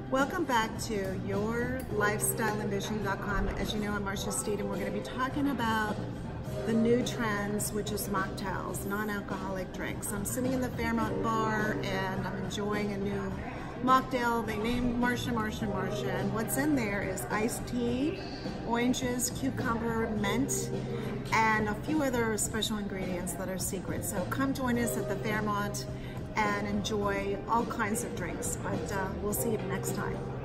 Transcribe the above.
Welcome back to yourlifestyleenvision.com. As you know, I'm Marcia Steed, and we're going to be talking about the new trends, which is mocktails, non-alcoholic drinks. I'm sitting in the Fairmont bar and I'm enjoying a new mocktail. They named Marcia, and what's in there is iced tea, oranges, cucumber, mint, and a few other special ingredients that are secret. So come join us at the Fairmont and enjoy all kinds of drinks, but we'll see you next time.